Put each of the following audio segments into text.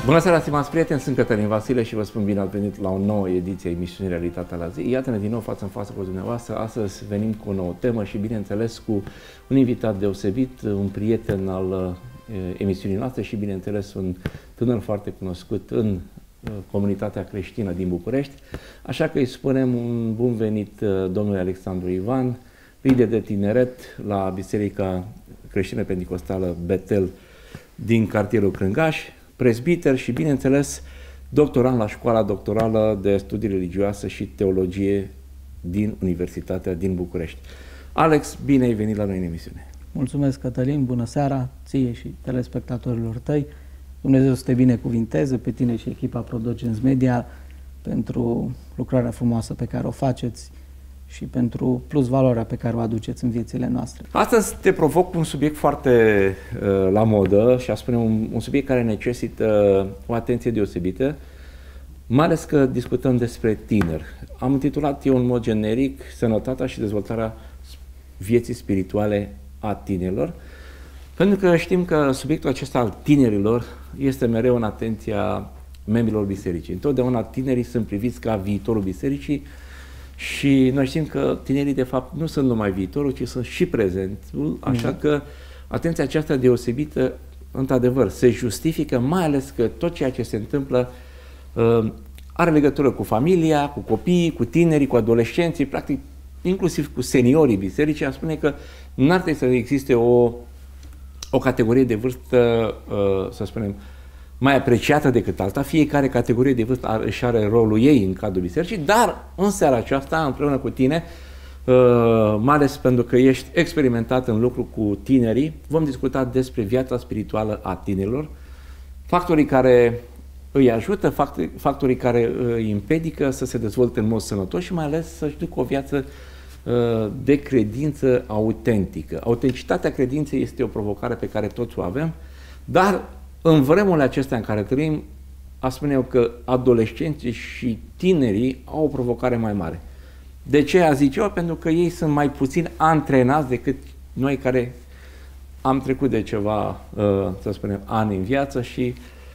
Bună seara, stimați prieteni, sunt Cătălin Vasile și vă spun bine ați venit la o nouă ediție a emisiunii Realitatea la zi. Iată-ne din nou față în față cu dumneavoastră. Astăzi venim cu o nouă temă și, bineînțeles, cu un invitat deosebit, un prieten al emisiunii noastre și, bineînțeles, un tânăr foarte cunoscut în comunitatea creștină din București. Așa că îi spunem un bun venit domnului Alexandru Ivan, lider de tineret la Biserica Creștină Pentecostală Betel din cartierul Crângaș, prezbiter și, bineînțeles, doctorand la Școala Doctorală de Studii Religioase și Teologie din Universitatea din București. Alex, bine ai venit la noi în emisiune. Mulțumesc, Cătălin, bună seara ție și telespectatorilor tăi. Dumnezeu să te binecuvinteze pe tine și echipa Prodogens Media pentru lucrarea frumoasă pe care o faceți și pentru plus valoarea pe care o aduceți în viețile noastre. Astăzi te provoc un subiect foarte la modă și a spune un subiect care necesită o atenție deosebită, mai ales că discutăm despre tineri. Am intitulat eu în mod generic Sănătatea și dezvoltarea vieții spirituale a tinerilor, pentru că știm că subiectul acesta al tinerilor este mereu în atenția membrilor bisericii. Întotdeauna tinerii sunt priviți ca viitorul bisericii și noi știm că tinerii, de fapt, nu sunt numai viitorul, ci sunt și prezentul, așa că atenția aceasta deosebită, într-adevăr, se justifică, mai ales că tot ceea ce se întâmplă are legătură cu familia, cu copiii, cu tinerii, cu adolescenții, practic, inclusiv cu seniorii bisericii. Am spune că n-ar trebui să existe o categorie de vârstă, să spunem, mai apreciată decât alta. Fiecare categorie de vârstă își are rolul ei în cadrul bisericii, dar în seara aceasta, împreună cu tine, mai ales pentru că ești experimentat în lucru cu tinerii, vom discuta despre viața spirituală a tinerilor, factorii care îi ajută, factorii care îi împiedică să se dezvolte în mod sănătos și mai ales să-și ducă o viață de credință autentică. Autenticitatea credinței este o provocare pe care toți o avem, dar în vremurile acestea în care trăim, aș spune eu că adolescenții și tinerii au o provocare mai mare. De ce a zice eu? Pentru că ei sunt mai puțin antrenați decât noi care am trecut de ceva, să spunem, ani în viață și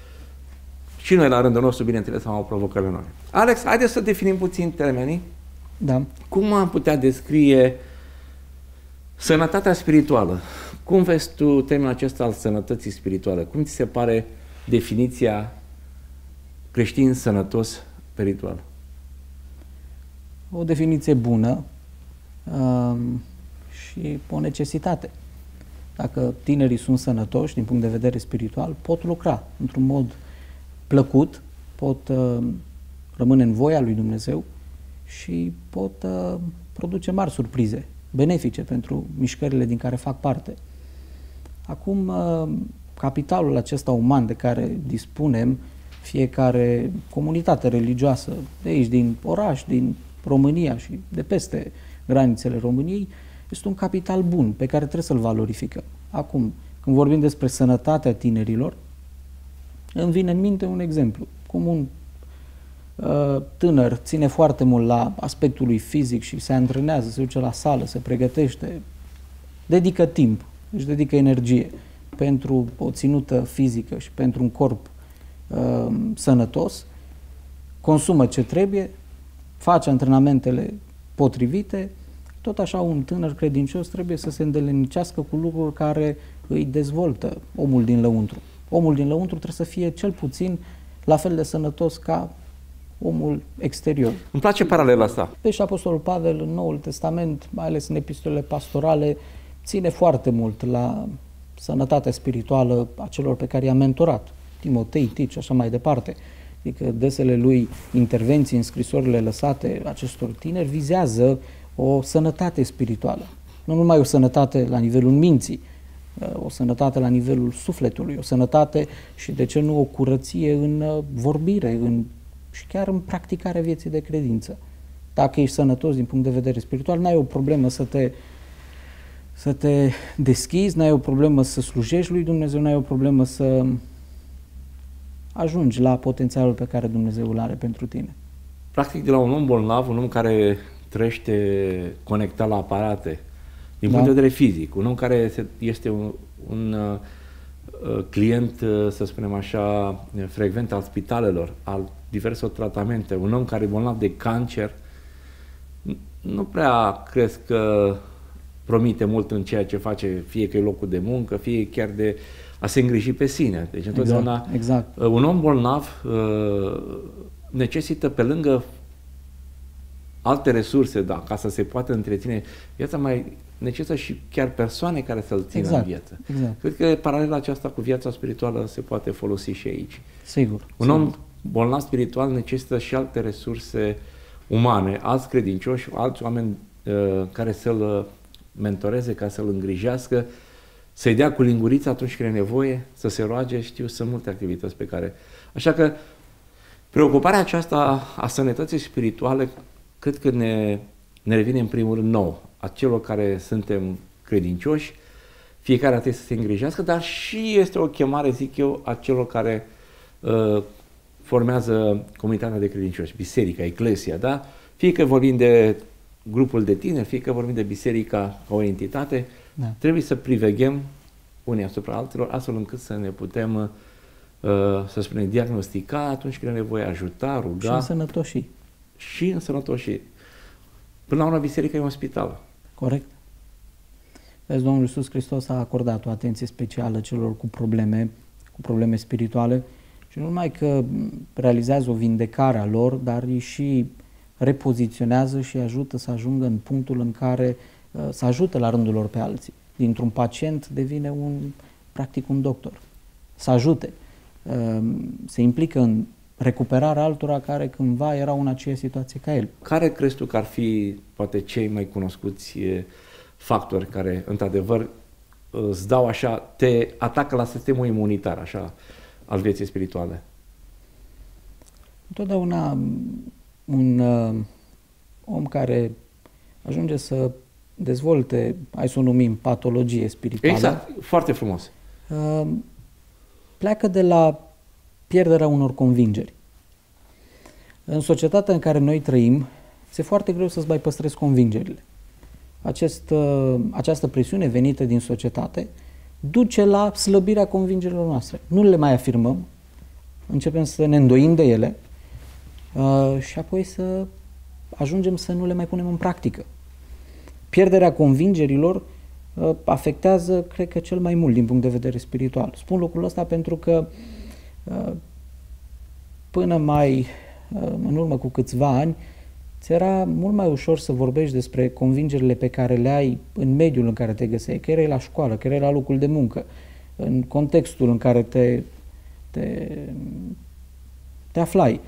noi la rândul nostru, bineînțeles, am o provocare noi. Alex, haideți să definim puțin termenii. Da. Cum am putea descrie sănătatea spirituală? Cum vezi tu termenul acesta al sănătății spirituale? Cum ți se pare definiția creștin sănătos spiritual? O definiție bună și o necesitate. Dacă tinerii sunt sănătoși din punct de vedere spiritual, pot lucra într-un mod plăcut, pot rămâne în voia lui Dumnezeu și pot produce mari surprize benefice pentru mișcările din care fac parte. Acum, capitalul acesta uman de care dispunem, fiecare comunitate religioasă de aici, din oraș, din România și de peste granițele României, este un capital bun pe care trebuie să-l valorificăm. Acum, când vorbim despre sănătatea tinerilor, îmi vine în minte un exemplu. Cum un tânăr ține foarte mult la aspectul lui fizic și se antrenează, se duce la sală, se pregătește, dedică timp, își dedică energie pentru o ținută fizică și pentru un corp sănătos, consumă ce trebuie, face antrenamentele potrivite, tot așa un tânăr credincios trebuie să se îndelenicească cu lucruri care îi dezvoltă omul din lăuntru. Omul din lăuntru trebuie să fie cel puțin la fel de sănătos ca omul exterior. Îmi place paralela asta. Pe și Apostolul Pavel în Noul Testament, mai ales în epistolele pastorale, ține foarte mult la sănătatea spirituală a celor pe care i-a mentorat. Timotei, Tit și așa mai departe. Adică desele lui intervenții în scrisorile lăsate acestor tineri vizează o sănătate spirituală. Nu numai o sănătate la nivelul minții, o sănătate la nivelul sufletului, o sănătate și, de ce nu, o curăție în vorbire și chiar în practicarea vieții de credință. Dacă ești sănătos din punct de vedere spiritual, n-ai o problemă să te deschizi, n-ai o problemă să slujești lui Dumnezeu, n-ai o problemă să ajungi la potențialul pe care Dumnezeu îl are pentru tine. Practic, de la un om bolnav, un om care trăiește conectat la aparate, din punct de vedere fizic, un om care este un client, să spunem așa, frecvent al spitalelor, al diverselor tratamente, un om care e bolnav de cancer, nu prea crezi că promite mult în ceea ce face, fie că e locul de muncă, fie chiar de a se îngriji pe sine. Deci întotdeauna un om bolnav necesită pe lângă alte resurse, da, ca să se poată întreține viața, mai necesită și chiar persoane care să-l țină în viață. Cred că paralela aceasta cu viața spirituală se poate folosi și aici. Sigur. Un om bolnav spiritual necesită și alte resurse umane, alți credincioși, alți oameni care să-l mentoreze, ca să-l îngrijească, să-i dea cu lingurița atunci când e nevoie, să se roage, știu, sunt multe activități pe care... Așa că preocuparea aceasta a sănătății spirituale cred că ne revine în primul rând nouă, a celor care suntem credincioși, fiecare trebuie să se îngrijească, dar și este o chemare, zic eu, a celor care formează comunitatea de credincioși, biserica, eclesia, da? Fie că vorbim de grupul de tineri, fie că vorbim de biserica ca o entitate, trebuie să priveghem unii asupra altora, astfel încât să ne putem, să spunem, diagnostica atunci când e nevoie, ajuta, ruga. Și însănătoși. Și însănătoși. Până la urmă, biserica e un spital. Corect. Vezi, Domnul Iisus Hristos a acordat o atenție specială celor cu probleme spirituale și nu numai că realizează o vindecare a lor, dar îi și repoziționează și ajută să ajungă în punctul în care să ajută la rândul lor pe alții. Dintr-un pacient devine practic un doctor. Să ajute, se implică în recuperarea altora care cândva erau în aceeași situație ca el. Care crezi tu că ar fi poate cei mai cunoscuți factori care într-adevăr îți dau așa, te atacă la sistemul imunitar așa al vieții spirituale? Întotdeauna un om care ajunge să dezvolte, hai să o numim, patologie spirituală. Exact, foarte frumos. Pleacă de la pierderea unor convingeri. În societatea în care noi trăim, este foarte greu să-ți mai păstrezi convingerile. Această presiune venită din societate duce la slăbirea convingerilor noastre. Nu le mai afirmăm, începem să ne îndoim de ele și apoi să ajungem să nu le mai punem în practică. Pierderea convingerilor afectează, cred că, cel mai mult din punct de vedere spiritual. Spun lucrul ăsta pentru că până în urmă cu câțiva ani, ți era mult mai ușor să vorbești despre convingerile pe care le ai în mediul în care te găseai, că erai la școală, că erai la locul de muncă, în contextul în care te aflai.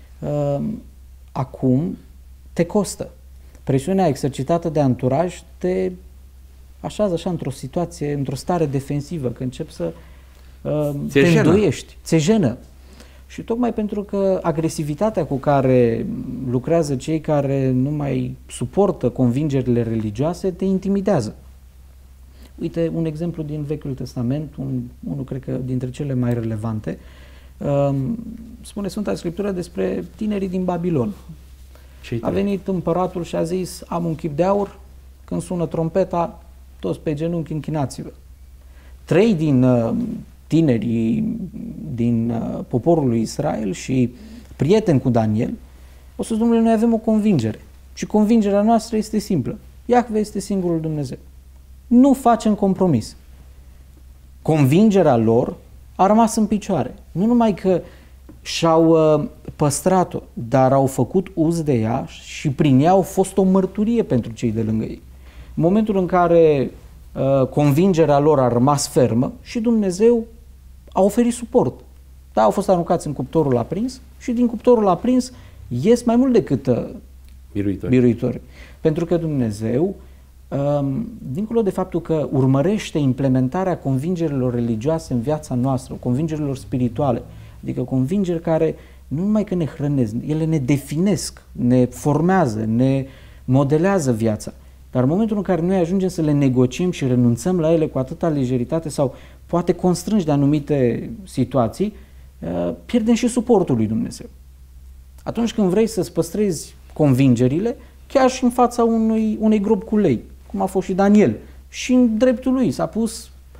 Acum te costă. Presiunea exercitată de anturaj te așează așa într-o situație, într-o stare defensivă, că începi să te îndoiești, ți-e jenă. Și tocmai pentru că agresivitatea cu care lucrează cei care nu mai suportă convingerile religioase te intimidează. Uite, un exemplu din Vechiul Testament, unul cred că dintre cele mai relevante, spune Sfânta Scriptură despre tinerii din Babilon. A venit împăratul și a zis, am un chip de aur, când sună trompeta, toți pe genunchi închinați-vă. 3 din tinerii din poporul lui Israel și prieteni cu Daniel, o să Domnule, noi avem o convingere și convingerea noastră este simplă. Iahve este singurul Dumnezeu. Nu facem compromis. Convingerea lor a rămas în picioare. Nu numai că și-au păstrat-o, dar au făcut uz de ea și prin ea au fost o mărturie pentru cei de lângă ei. În momentul în care convingerea lor a rămas fermă și Dumnezeu a oferit suport. Da, au fost aruncați în cuptorul aprins și din cuptorul aprins ies mai mult decât biruitori. Pentru că Dumnezeu, dincolo de faptul că urmărește implementarea convingerilor religioase în viața noastră, convingerilor spirituale, adică convingeri care nu numai că ne hrănesc, ele ne definesc, ne formează, ne modelează viața. Dar în momentul în care noi ajungem să le negociem și renunțăm la ele cu atâta lejeritate sau poate constrângi de anumite situații, pierdem și suportul lui Dumnezeu. Atunci când vrei să-ți păstrezi convingerile, chiar și în fața unui grob cu lei, cum a fost și Daniel, și în dreptul lui s-a pus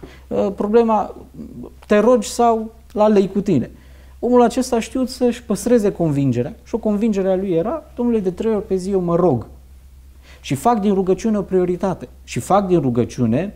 Problema, te rogi sau la lei cu tine. Omul acesta a știut să-și păstreze convingerea și o convingere a lui era, Domnule, de 3 ori pe zi eu mă rog și fac din rugăciune o prioritate și fac din rugăciune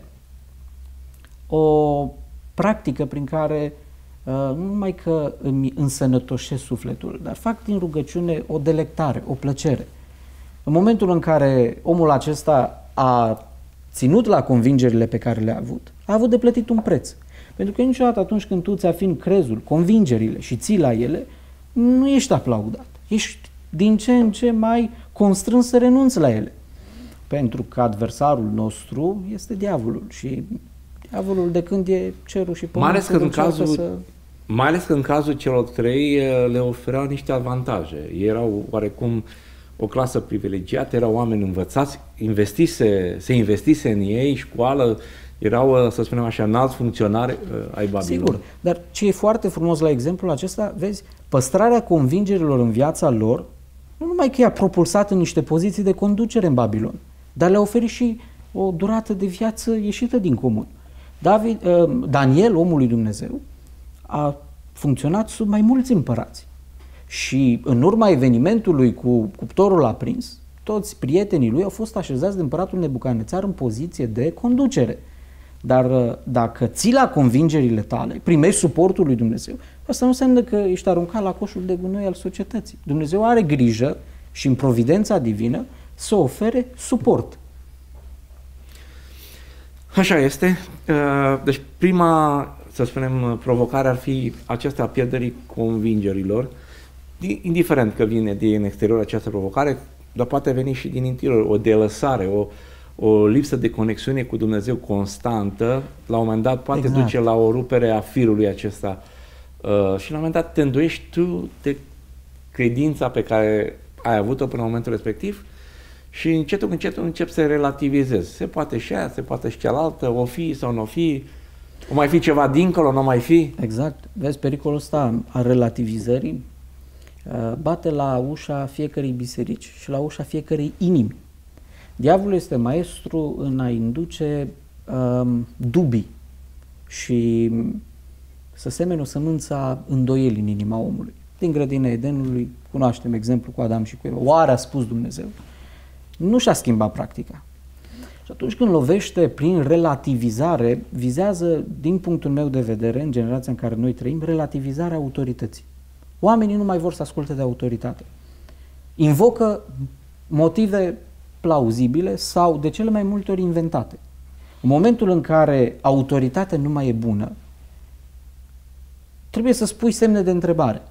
o practică prin care nu numai că îmi însănătoșesc sufletul, dar fac din rugăciune o delectare, o plăcere. În momentul în care omul acesta a ținut la convingerile pe care le-a avut de plătit un preț. Pentru că niciodată atunci când tu ți-afini crezul, convingerile și ții la ele, nu ești aplaudat. Ești din ce în ce mai constrâns să renunți la ele. Pentru că adversarul nostru este diavolul și diavolul de când e cerul și pământul mai ales că în cazul celor 3 le ofereau niște avantaje. Ei erau oarecum o clasă privilegiată, erau oameni învățați, se investise în ei, școală, erau, să spunem așa, înalți funcționari ai Babilon. Sigur, dar ce e foarte frumos la exemplul acesta, vezi, păstrarea convingerilor în viața lor, nu numai că i-a propulsat în niște poziții de conducere în Babilon, dar le-a oferit și o durată de viață ieșită din comun. Daniel, omul lui Dumnezeu, a funcționat sub mai mulți împărați. Și în urma evenimentului cu cuptorul aprins, toți prietenii lui au fost așezați de împăratul Nebucanețar în poziție de conducere. Dar dacă ții la convingerile tale, primești suportul lui Dumnezeu, asta nu înseamnă că ești aruncat la coșul de gunoi al societății. Dumnezeu are grijă și în providența divină să ofere suport. Așa este. Deci prima, să spunem, provocare ar fi aceasta a pierderii convingerilor. Indiferent că vine din exterior această provocare, dar poate veni și din interior, o delăsare, o lipsă de conexiune cu Dumnezeu constantă, la un moment dat poate duce la o rupere a firului acesta și la un moment dat te îndoiești tu de credința pe care ai avut-o până în momentul respectiv și încetul cu încetul începi să relativizezi. Se poate și aia, se poate și cealaltă, o fi sau nu o fi, o mai fi ceva dincolo, nu o mai fi. Exact. Vezi, pericolul ăsta a relativizării bate la ușa fiecărei biserici și la ușa fiecărei inimi. Diavolul este maestru în a induce dubii și să semene o sămânță a îndoielii în inima omului. Din grădina Edenului cunoaștem exemplu cu Adam și cu Eva. Oare a spus Dumnezeu? Nu și-a schimbat practica. Și atunci când lovește prin relativizare, vizează, din punctul meu de vedere, în generația în care noi trăim, relativizarea autorității. Oamenii nu mai vor să asculte de autoritate. Invocă motive plauzibile sau de cele mai multe ori inventate. În momentul în care autoritatea nu mai e bună, trebuie să spui semne de întrebare.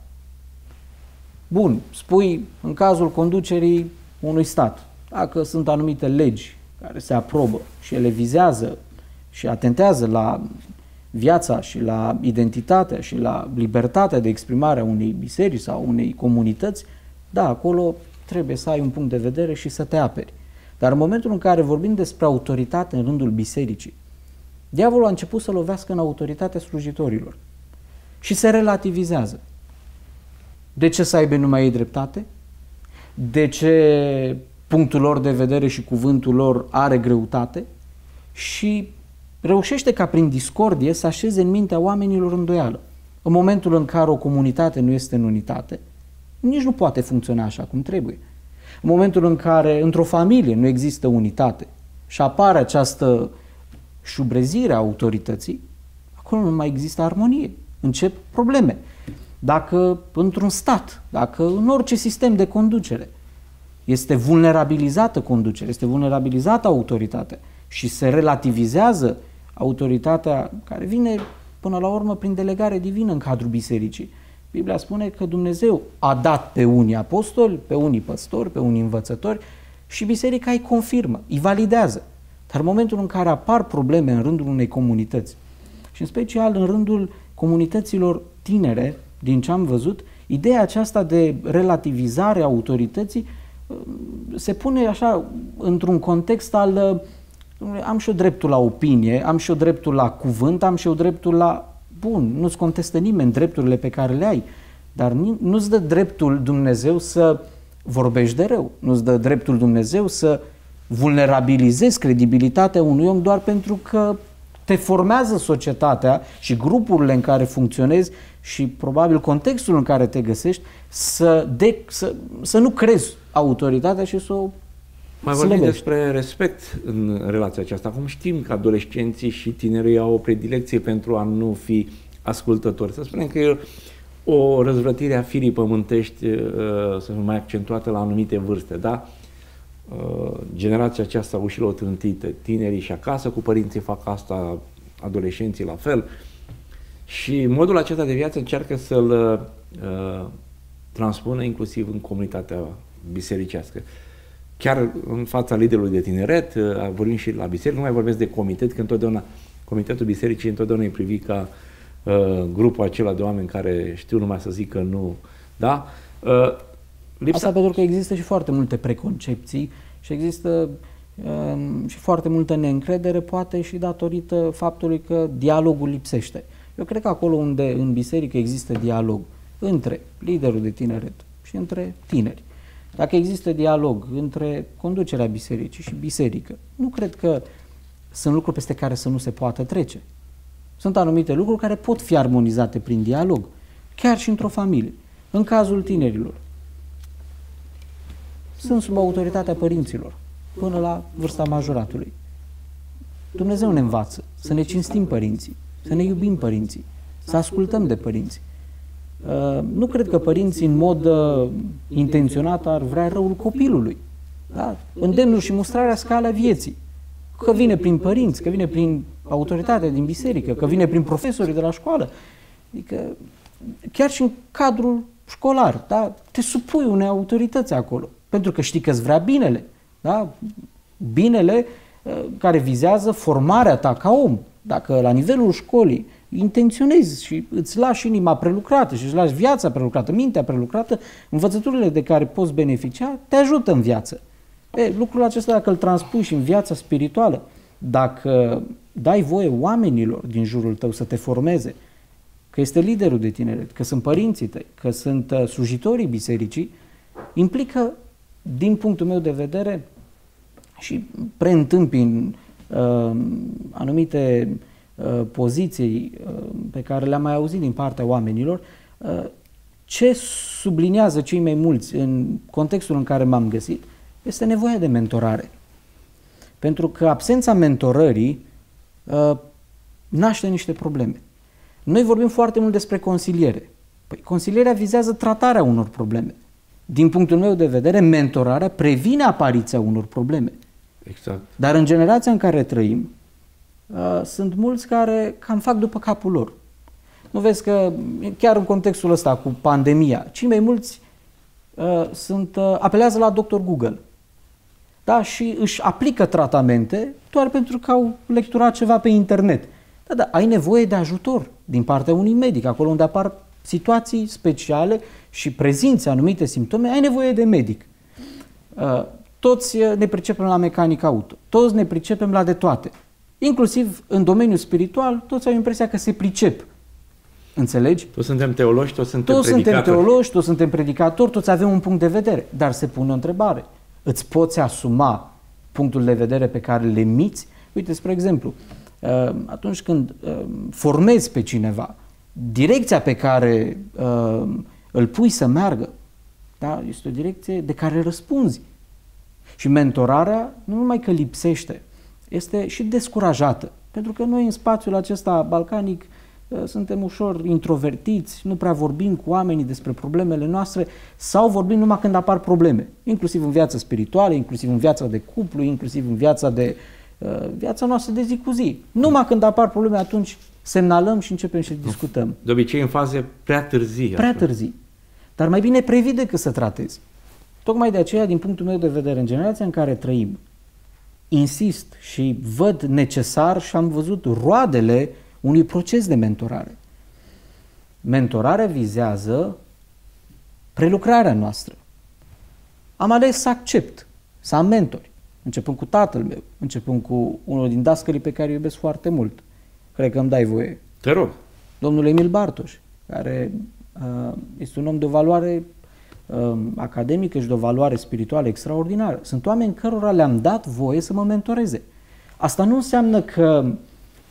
Bun, spui în cazul conducerii unui stat, dacă sunt anumite legi care se aprobă și ele vizează și atentează la viața și la identitatea și la libertatea de exprimare a unei biserici sau unei comunități, da, acolo trebuie să ai un punct de vedere și să te aperi. Dar în momentul în care vorbim despre autoritate în rândul bisericii, diavolul a început să lovească în autoritatea slujitorilor și se relativizează. De ce să aibă numai ei dreptate? De ce punctul lor de vedere și cuvântul lor are greutate? Și reușește ca prin discordie să așeze în mintea oamenilor îndoială. În momentul în care o comunitate nu este în unitate, nici nu poate funcționa așa cum trebuie. În momentul în care într-o familie nu există unitate și apare această șubrezire a autorității, acolo nu mai există armonie, încep probleme. Dacă într-un stat, dacă în orice sistem de conducere este vulnerabilizată conducerea, este vulnerabilizată autoritatea și se relativizează autoritatea care vine până la urmă prin delegare divină în cadrul bisericii. Biblia spune că Dumnezeu a dat pe unii apostoli, pe unii păstori, pe unii învățători și biserica îi confirmă, îi validează. Dar în momentul în care apar probleme în rândul unei comunități și în special în rândul comunităților tinere, din ce am văzut, ideea aceasta de relativizare a autorității se pune așa într-un context al am și eu dreptul la opinie, am și eu dreptul la cuvânt, am și eu dreptul la... Bun, nu-ți contestă nimeni drepturile pe care le ai, dar nu-ți dă dreptul Dumnezeu să vorbești de rău, nu-ți dă dreptul Dumnezeu să vulnerabilizezi credibilitatea unui om doar pentru că te formează societatea și grupurile în care funcționezi și probabil contextul în care te găsești să nu crezi autoritatea și să o mai vorbim despre respect în relația aceasta. Acum știm că adolescenții și tinerii au o predilecție pentru a nu fi ascultători. Să spunem că e o răzvrătire a firii pământești să fie mai accentuată la anumite vârste, da? Generația aceasta ușilor trântite, tinerii și acasă cu părinții fac asta, adolescenții la fel. Și modul acesta de viață încearcă să-l transpună inclusiv în comunitatea bisericească. Chiar în fața liderului de tineret, vorbim și la biserică, nu mai vorbesc de comitet, că întotdeauna comitetul bisericii întotdeauna e privit ca grupul acela de oameni care știu numai să zică nu, da? Asta pentru că există și foarte multe preconcepții și există și foarte multă neîncredere, poate și datorită faptului că dialogul lipsește. Eu cred că acolo unde în biserică există dialog între liderul de tineret și între tineri, dacă există dialog între conducerea bisericii și biserică, nu cred că sunt lucruri peste care să nu se poată trece. Sunt anumite lucruri care pot fi armonizate prin dialog, chiar și într-o familie. În cazul tinerilor, sunt sub autoritatea părinților până la vârsta majoratului. Dumnezeu ne învață să ne cinstim părinții, să ne iubim părinții, să ascultăm de părinți. Nu cred că părinții în mod intenționat ar vrea răul copilului. Da? Îndemnul și mustrarea scala vieții. Că vine prin părinți, că vine prin autoritatea din biserică, că vine prin profesorii de la școală. Adică chiar și în cadrul școlar, da? Te supui unei autorități acolo, pentru că știi că îți vrea binele. Da? Binele care vizează formarea ta ca om. Dacă la nivelul școlii intenționezi și îți lași inima prelucrată și îți lași viața prelucrată, mintea prelucrată, învățăturile de care poți beneficia te ajută în viață. Lucrul acesta, dacă îl transpui și în viața spirituală, dacă dai voie oamenilor din jurul tău să te formeze, că este liderul de tineret, că sunt părinții tăi, că sunt slujitorii bisericii, implică, din punctul meu de vedere, și preîntâmpin anumite poziții pe care le-am mai auzit din partea oamenilor, ce subliniază cei mai mulți în contextul în care m-am găsit este nevoia de mentorare. Pentru că absența mentorării naște niște probleme. Noi vorbim foarte mult despre consiliere. Păi, consilierea vizează tratarea unor probleme. Din punctul meu de vedere, mentorarea previne apariția unor probleme. Exact. Dar în generația în care trăim, sunt mulți care cam fac după capul lor. Nu vezi că chiar în contextul ăsta cu pandemia, cei mai mulți apelează la Dr. Google. Da? Și își aplică tratamente doar pentru că au lecturat ceva pe internet. Da, ai nevoie de ajutor din partea unui medic. Acolo unde apar situații speciale și prezinți anumite simptome, ai nevoie de medic. Toți ne pricepem la mecanică auto, toți ne pricepem la de toate. Inclusiv în domeniul spiritual, toți au impresia că se pricep. Înțelegi? Toți suntem teologi, toți suntem predicatori. Toți suntem teologi, toți suntem predicatori, toți avem un punct de vedere. Dar se pune o întrebare. Îți poți asuma punctul de vedere pe care le emiți? Uite, spre exemplu, atunci când formezi pe cineva, direcția pe care îl pui să meargă, da, este o direcție de care răspunzi. Și mentorarea nu numai că lipsește, este și descurajată. Pentru că noi în spațiul acesta balcanic suntem ușor introvertiți, nu prea vorbim cu oamenii despre problemele noastre sau vorbim numai când apar probleme, inclusiv în viața spirituală, inclusiv în viața de cuplu, inclusiv în viața noastră de zi cu zi. Numai când apar probleme, atunci semnalăm și începem să discutăm. De obicei în faze prea târzii. Prea târzii. Dar mai bine previi decât să tratezi. Tocmai de aceea, din punctul meu de vedere, în generația în care trăim, insist și văd necesar și am văzut roadele unui proces de mentorare. Mentorarea vizează prelucrarea noastră. Am ales să accept, să am mentori, începând cu tatăl meu, începând cu unul din dascării pe care îi iubesc foarte mult. Cred că îmi dai voie. Te rog. Domnul Emil Bartoș, care este un om de o valoare academică și de o valoare spirituală extraordinară. Sunt oameni cărora le-am dat voie să mă mentoreze. Asta nu înseamnă că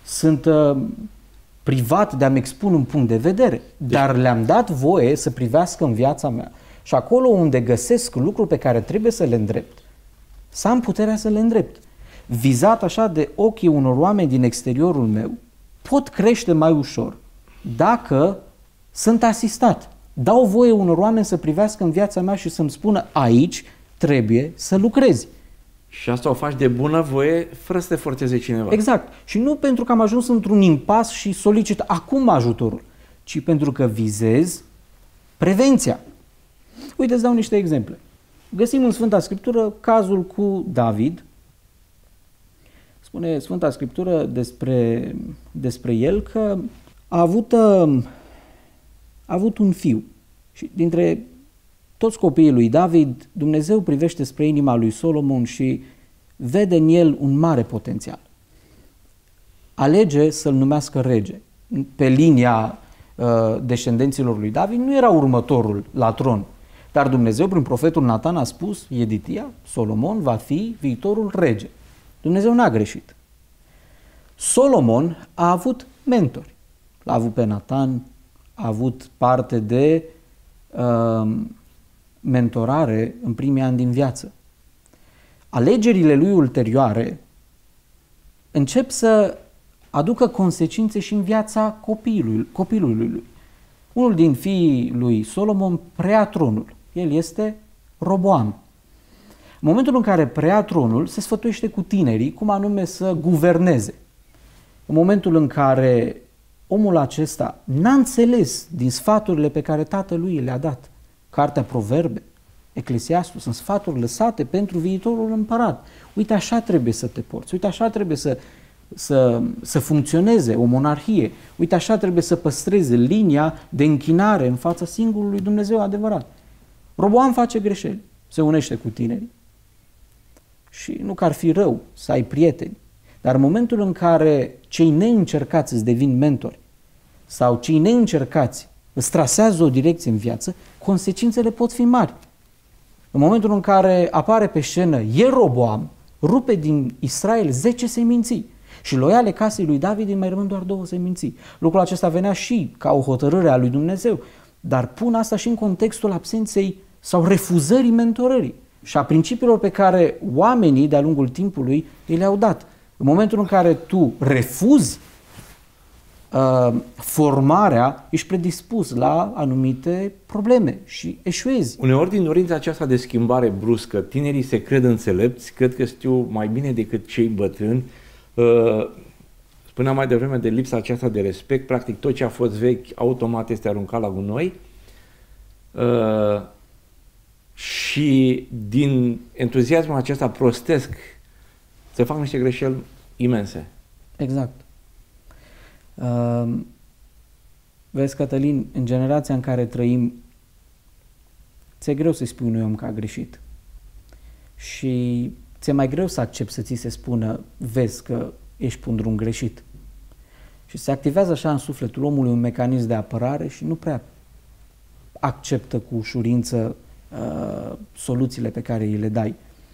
sunt privat de a-mi expune un punct de vedere, dar le-am dat voie să privească în viața mea. Și acolo unde găsesc lucruri pe care trebuie să le îndrept, să am puterea să le îndrept. Vizat așa de ochii unor oameni din exteriorul meu, pot crește mai ușor dacă sunt asistat. Dau voie unor oameni să privească în viața mea și să-mi spună aici trebuie să lucrezi. Și asta o faci de bună voie, fără să te forțeze cineva. Exact. Și nu pentru că am ajuns într-un impas și solicit acum ajutorul, ci pentru că vizez prevenția. Uite, îți dau niște exemple. Găsim în Sfânta Scriptură cazul cu David. Spune Sfânta Scriptură despre el că a avut un fiu. Și dintre toți copiii lui David, Dumnezeu privește spre inima lui Solomon și vede în el un mare potențial. Alege să-l numească rege. Pe linia descendenților lui David nu era următorul la tron, dar Dumnezeu prin profetul Natan a spus, Ieditia, Solomon va fi viitorul rege. Dumnezeu n-a greșit. Solomon a avut mentori. L-a avut pe Natan, a avut parte de mentorare în primii ani din viață. Alegerile lui ulterioare încep să aducă consecințe și în viața copilului lui. Unul din fiii lui Solomon preia tronul. El este Roboam. În momentul în care preia tronul, se sfătuiește cu tinerii cum anume să guverneze. În momentul în care omul acesta n-a înțeles din sfaturile pe care tatălui le-a dat, Cartea Proverbe, Eclesiastul, sunt sfaturi lăsate pentru viitorul împărat. Uite, așa trebuie să te porți, uite, așa trebuie să funcționeze o monarhie, uite, așa trebuie să păstreze linia de închinare în fața singurului Dumnezeu adevărat. Roboam face greșeli, se unește cu tinerii. Și nu că ar fi rău să ai prieteni, dar în momentul în care cei neîncercați îți devin mentori sau cei neîncercați îți trasează o direcție în viață, consecințele pot fi mari. În momentul în care apare pe scenă Ieroboam, rupe din Israel 10 seminții și loiale casei lui David îi mai rămân doar 2 seminții. Lucrul acesta venea și ca o hotărâre a lui Dumnezeu, dar pun asta și în contextul absenței sau refuzării mentorării și a principiilor pe care oamenii de-a lungul timpului îi le-au dat. În momentul în care tu refuzi formarea, ești predispus la anumite probleme și eșuezi. Uneori, din dorința aceasta de schimbare bruscă, tinerii se cred înțelepți, cred că știu mai bine decât cei bătrâni. Spuneam mai devreme de lipsa aceasta de respect, practic tot ce a fost vechi automat este aruncat la gunoi și din entuziasmul acesta prostesc se fac niște greșeli imense. Exact. Vezi, Cătălin, în generația în care trăim, ți-e greu să-i spui unui om că a greșit. Și ți-e mai greu să accepti să ți se spună, vezi că ești pe un drum greșit. Și se activează așa în sufletul omului un mecanism de apărare și nu prea acceptă cu ușurință soluțiile pe care îi le dai.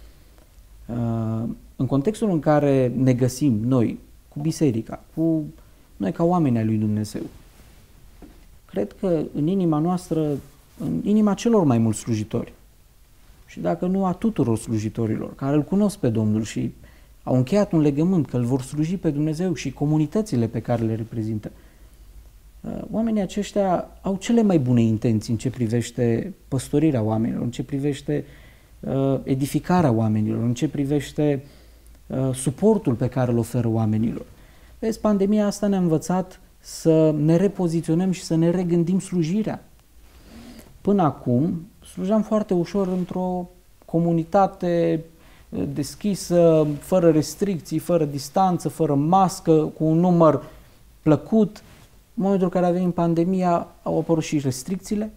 În contextul în care ne găsim noi, cu biserica, cu noi ca oameni ai lui Dumnezeu, cred că în inima noastră, în inima celor mai mulți slujitori, și dacă nu a tuturor slujitorilor care îl cunosc pe Domnul și au încheiat un legământ că îl vor sluji pe Dumnezeu și comunitățile pe care le reprezintă, oamenii aceștia au cele mai bune intenții în ce privește păstorirea oamenilor, în ce privește edificarea oamenilor, în ce privește suportul pe care îl oferă oamenilor. Vezi, pandemia asta ne-a învățat să ne repoziționăm și să ne regândim slujirea. Până acum slujeam foarte ușor într-o comunitate deschisă, fără restricții, fără distanță, fără mască, cu un număr plăcut. În momentul în care a venit pandemia, au apărut și restricțiile.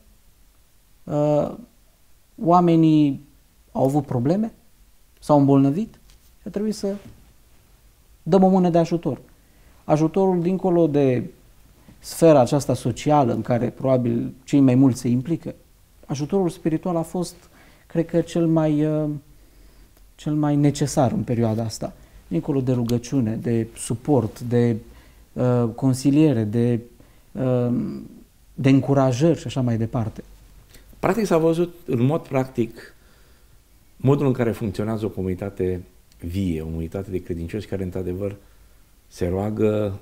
Oamenii au avut probleme, s-au îmbolnăvit și a trebuit să dăm o mână de ajutor. Ajutorul dincolo de sfera aceasta socială în care probabil cei mai mulți se implică, ajutorul spiritual a fost, cred că, cel mai necesar în perioada asta. Dincolo de rugăciune, de suport, de consiliere, de încurajări și așa mai departe. Practic s-a văzut în mod practic modul în care funcționează o comunitate vie, o comunitate de credincioși care într-adevăr se roagă,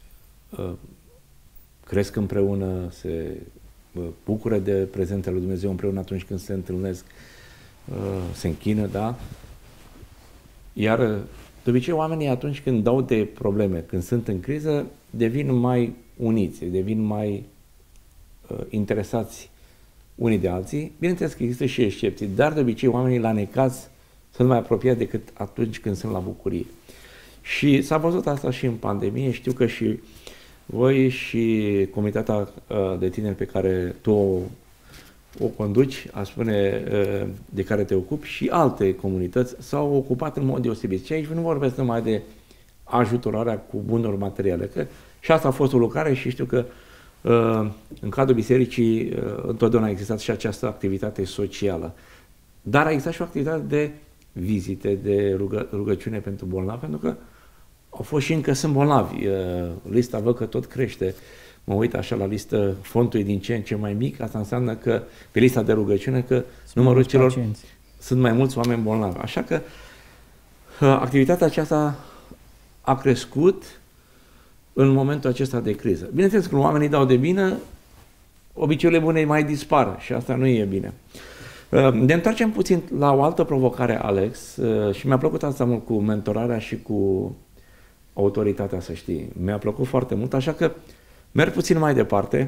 cresc împreună, se bucură de prezența lui Dumnezeu împreună atunci când se întâlnesc, se închină, da? Iar de obicei oamenii atunci când dau de probleme, când sunt în criză, devin mai uniți, devin mai interesați unii de alții. Bineînțeles că există și excepții, dar de obicei oamenii la necaz sunt mai apropiați decât atunci când sunt la bucurie. Și s-a văzut asta și în pandemie. Știu că și voi și comunitatea de tineri pe care tu o conduci, a spune, de care te ocupi, și alte comunități s-au ocupat în mod deosebit. Și aici nu vorbesc numai de ajutorarea cu bunuri materiale, că și asta a fost o lucrare și știu că în cadrul bisericii întotdeauna a existat și această activitate socială. Dar a existat și o activitate de vizite, de rugăciune pentru bolnavi, pentru că au fost și încă sunt bolnavi. Lista văd că tot crește. Mă uit așa la listă, fondul e din ce în ce mai mic, asta înseamnă că pe lista de rugăciune că numărul celor pacienți. Sunt mai mulți oameni bolnavi. Așa că activitatea aceasta a crescut în momentul acesta de criză. Bineînțeles că oamenii dau de bine, obiceiurile bune mai dispar și asta nu e bine. Ne întoarcem puțin la o altă provocare, Alex, și mi-a plăcut asta mult cu mentorarea și cu autoritatea, să știi. Mi-a plăcut foarte mult, așa că merg puțin mai departe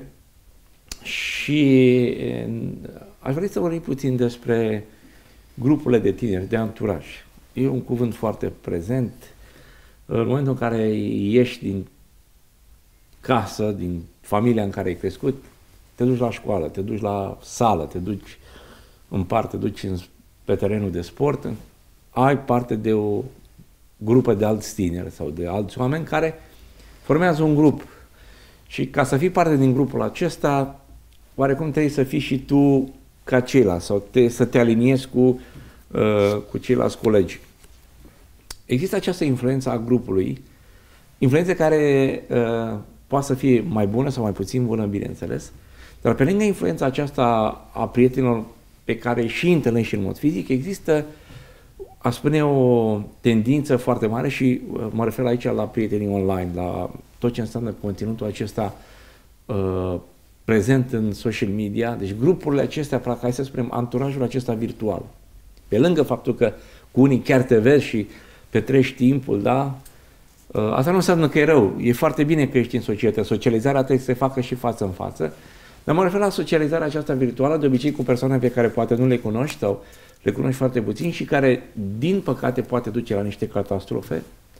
și aș vrea să vorbim puțin despre grupurile de tineri, de anturaj. E un cuvânt foarte prezent. În momentul în care ieși din casă, din familia în care ai crescut, te duci la școală, te duci la sală, te duci în parte, te duci pe terenul de sport, ai parte de o grupă de alți tineri sau de alți oameni care formează un grup. Și ca să fii parte din grupul acesta, oarecum trebuie să fii și tu ca ceilalți sau să te aliniezi cu ceilalți colegi. Există această influență a grupului, influență care poate să fie mai bună sau mai puțin bună, bineînțeles, dar pe lângă influența aceasta a prietenilor pe care și întâlnești în mod fizic, există, aș spune, o tendință foarte mare și mă refer aici la prietenii online, la tot ce înseamnă conținutul acesta prezent în social media, deci grupurile acestea, practic, hai să spunem, anturajul acesta virtual. Pe lângă faptul că cu unii chiar te vezi și petreci timpul, da? Asta nu înseamnă că e rău, e foarte bine că ești în societate, socializarea trebuie să se facă și față în față, dar mă refer la socializarea aceasta virtuală, de obicei cu persoane pe care poate nu le cunoști sau le cunoști foarte puțin și care, din păcate, poate duce la niște catastrofe.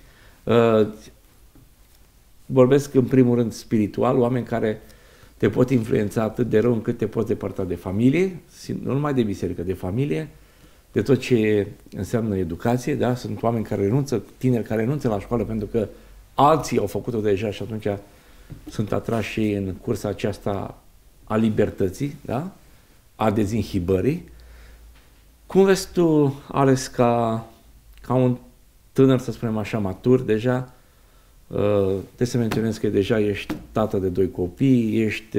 Vorbesc în primul rând spiritual, oameni care te pot influența atât de rău încât te poți depărta de familie, nu numai de biserică, de familie, de tot ce înseamnă educație, da? Sunt oameni care renunță, tineri care renunță la școală pentru că alții au făcut-o deja și atunci sunt atrași și în cursa aceasta a libertății, da? A dezinhibării. Cum vezi tu, Alex, ca un tânăr, să spunem așa, matur, deja, trebuie să menționez că deja ești tată de 2 copii, ești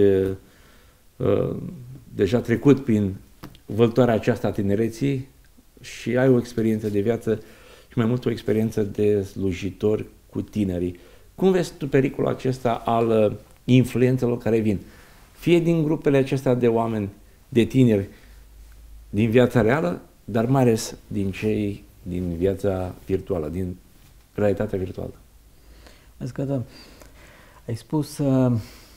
deja trecut prin văltoarea aceasta a tinereții și ai o experiență de viață și mai mult o experiență de slujitor cu tinerii. Cum vezi tu pericolul acesta al influențelor care vin? Fie din grupele acestea de oameni, de tineri, din viața reală, dar mai ales din cei din viața virtuală, din realitatea virtuală. Vezi că da, ai spus că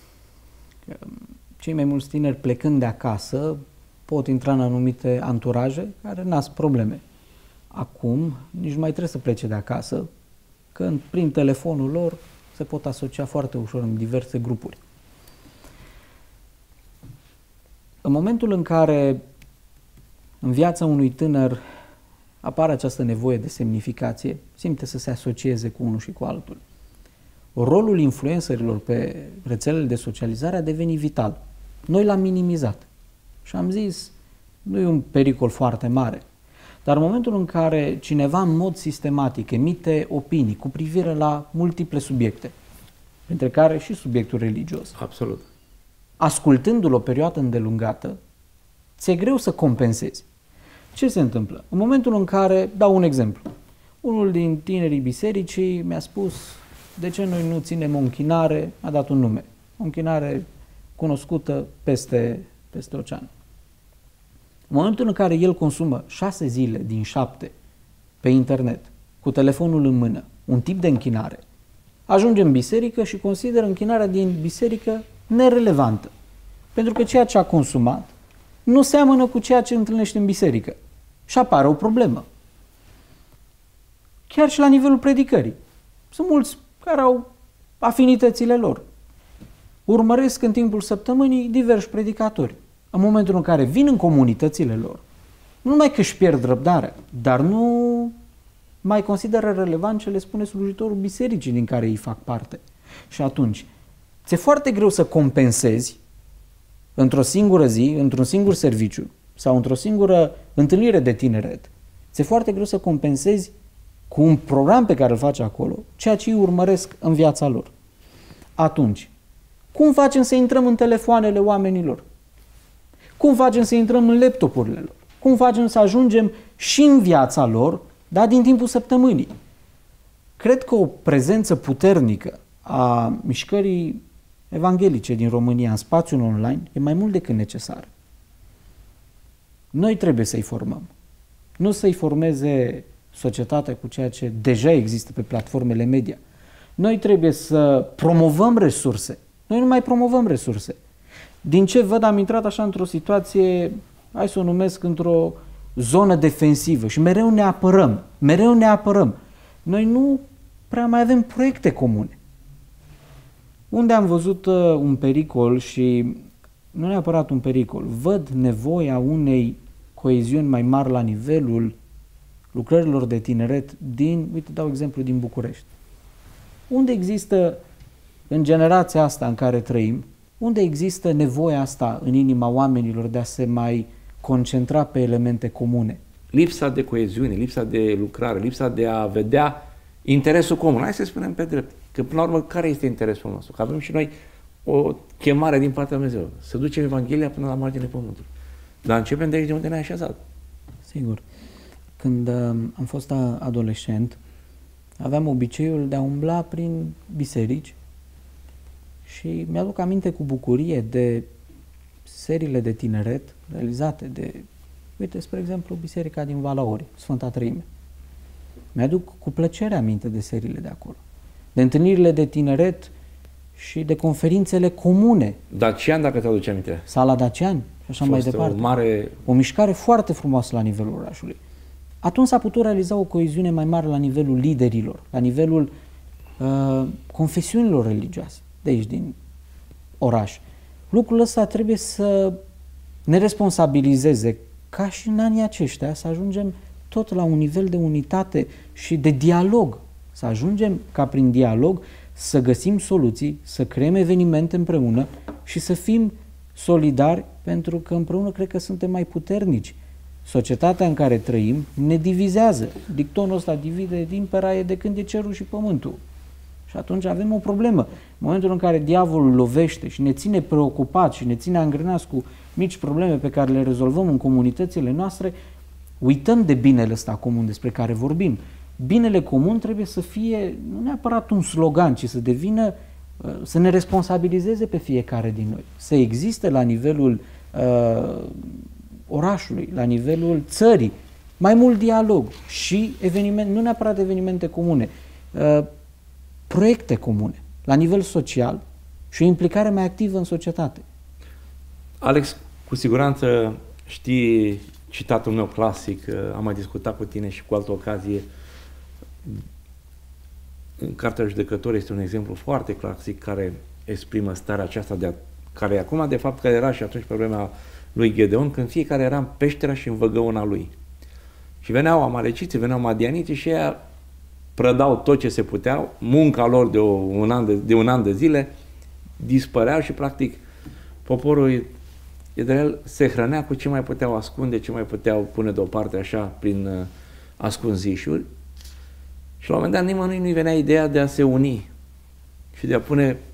cei mai mulți tineri plecând de acasă pot intra în anumite anturaje care nasc probleme. Acum nici nu mai trebuie să plece de acasă, că prin telefonul lor se pot asocia foarte ușor în diverse grupuri. În momentul în care în viața unui tânăr apare această nevoie de semnificație, simte să se asocieze cu unul și cu altul. Rolul influencerilor pe rețelele de socializare a devenit vital. Noi l-am minimizat și am zis, nu e un pericol foarte mare. Dar în momentul în care cineva în mod sistematic emite opinii cu privire la multiple subiecte, printre care și subiectul religios. Absolut. Ascultându-l o perioadă îndelungată, ți-e greu să compensezi. Ce se întâmplă? În momentul în care, dau un exemplu, unul din tinerii bisericii mi-a spus: de ce noi nu ținem o închinare, a dat un nume, o închinare cunoscută peste ocean. În momentul în care el consumă 6 zile din 7 pe internet, cu telefonul în mână, un tip de închinare, ajunge în biserică și consideră închinarea din biserică nerelevantă. Pentru că ceea ce a consumat nu seamănă cu ceea ce întâlnește în biserică. Și apare o problemă. Chiar și la nivelul predicării. Sunt mulți care au afinitățile lor. Urmăresc în timpul săptămânii diversi predicatori. În momentul în care vin în comunitățile lor, nu numai că își pierd răbdarea, dar nu mai consideră relevant ce le spune slujitorul bisericii din care ei fac parte. Și atunci, ți-e foarte greu să compensezi într-o singură zi, într-un singur serviciu sau într-o singură întâlnire de tineret. Ți-e foarte greu să compensezi cu un program pe care îl faci acolo ceea ce îi urmăresc în viața lor. Atunci, cum facem să intrăm în telefoanele oamenilor? Cum facem să intrăm în laptopurile lor? Cum facem să ajungem și în viața lor, dar din timpul săptămânii? Cred că o prezență puternică a mișcării evanghelice din România în spațiul online e mai mult decât necesară. Noi trebuie să-i formăm. Nu să-i formeze societatea cu ceea ce deja există pe platformele media. Noi trebuie să promovăm resurse. Noi nu mai promovăm resurse. Din ce văd, am intrat așa într-o situație, hai să o numesc, într-o zonă defensivă și mereu ne apărăm. Mereu ne apărăm. Noi nu prea mai avem proiecte comune. Unde am văzut un pericol și nu neapărat un pericol, văd nevoia unei coeziuni mai mari la nivelul lucrărilor de tineret uite, dau exemplu din București. Unde există, în generația asta în care trăim, unde există nevoia asta în inima oamenilor de a se mai concentra pe elemente comune? Lipsa de coeziune, lipsa de lucrare, lipsa de a vedea interesul comun. Hai să spunem pe drept, că până la urmă care este interesul nostru? Că avem și noi o chemare din partea Lui Dumnezeu, să ducem Evanghelia până la marginile pământului. Dar începem de aici de unde ne-a așezat. Sigur. Când am fost adolescent, aveam obiceiul de a umbla prin biserici și mi-aduc aminte cu bucurie de seriile de tineret realizate de, uite, spre exemplu, Biserica din Valaori, Sfânta Treime. Mi-aduc cu plăcere aminte de seriile de acolo, de întâlnirile de tineret și de conferințele comune. Dacian, dacă te-aduce aminte. Sala Dacian și așa mai departe. O mișcare foarte frumoasă la nivelul orașului. Atunci s-a putut realiza o coeziune mai mare la nivelul liderilor, la nivelul confesiunilor religioase de aici, din oraș. Lucrul ăsta trebuie să ne responsabilizeze ca și în anii aceștia, să ajungem tot la un nivel de unitate și de dialog. Să ajungem ca prin dialog să găsim soluții, să creăm evenimente împreună și să fim solidari, pentru că împreună cred că suntem mai puternici. Societatea în care trăim ne divizează. Dictonul ăsta divide din peraie de când e cerul și pământul. Și atunci avem o problemă. În momentul în care diavolul lovește și ne ține preocupați și ne ține angrenați cu mici probleme pe care le rezolvăm în comunitățile noastre, uităm de binele ăsta comun despre care vorbim. Binele comun trebuie să fie nu neapărat un slogan, ci să devină, să ne responsabilizeze pe fiecare din noi. Să existe la nivelul orașului, la nivelul țării, mai mult dialog și evenimente, nu neapărat evenimente comune, proiecte comune, la nivel social și o implicare mai activă în societate. Alex, cu siguranță știi citatul meu clasic, am mai discutat cu tine și cu altă ocazie. În Cartea Judecători este un exemplu foarte clasic care exprimă starea aceasta care e acum, de fapt, care era și atunci problema lui Gedeon, când fiecare era în peștera și în văgăuna lui. Și veneau amaleciții, veneau madianiții și ei prădau tot ce se puteau, munca lor de un an de zile, dispăreau și, practic, poporul Israel se hrănea cu ce mai puteau ascunde, ce mai puteau pune deoparte așa prin ascunzișuri. Și la un moment dat nimănui nu-i venea ideea de a se uni și de a pune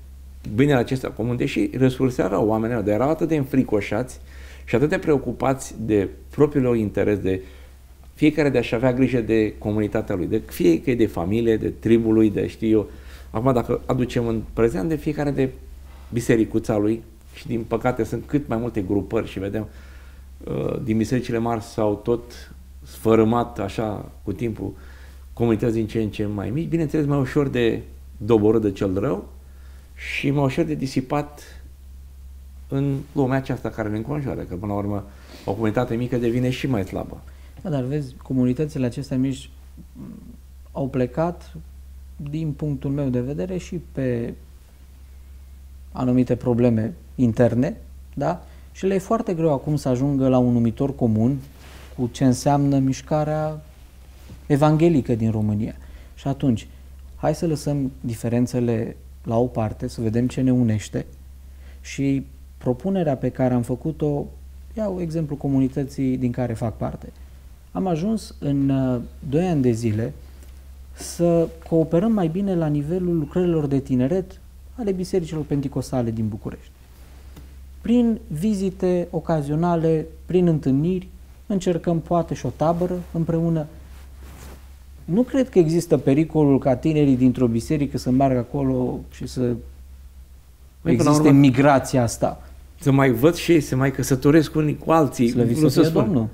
binele acesta comun, deși resursează oamenilor, dar erau atât de înfricoșați și atât de preocupați de propriul lor interes, de fiecare de a-și avea grijă de comunitatea lui, de fie că e de familie, de tribul lui, de știu eu. Acum dacă aducem în prezent de fiecare de bisericuța lui și din păcate sunt cât mai multe grupări și vedem din bisericile mari s-au tot sfărâmat așa cu timpul comunități din ce în ce mai mici, bineînțeles mai ușor de doborât de cel rău și mai ușor de disipat în lumea aceasta care ne înconjoară, că până la urmă o comunitate mică devine și mai slabă. Da, dar vezi, comunitățile acestea mici au plecat, din punctul meu de vedere, și pe anumite probleme interne, da? Și le e foarte greu acum să ajungă la un numitor comun cu ce înseamnă mișcarea evanghelică din România. Și atunci, hai să lăsăm diferențele la o parte, să vedem ce ne unește și propunerea pe care am făcut-o, iau exemplu comunității din care fac parte. Am ajuns în 2 ani de zile să cooperăm mai bine la nivelul lucrărilor de tineret ale bisericilor penticostale din București. Prin vizite ocazionale, prin întâlniri, încercăm poate și o tabără împreună. Nu cred că există pericolul ca tinerii dintr-o biserică să meargă acolo și să existe migrația asta. Să mai văd și ei, să mai căsătoresc unii cu alții. Slăvit să fie Domnul.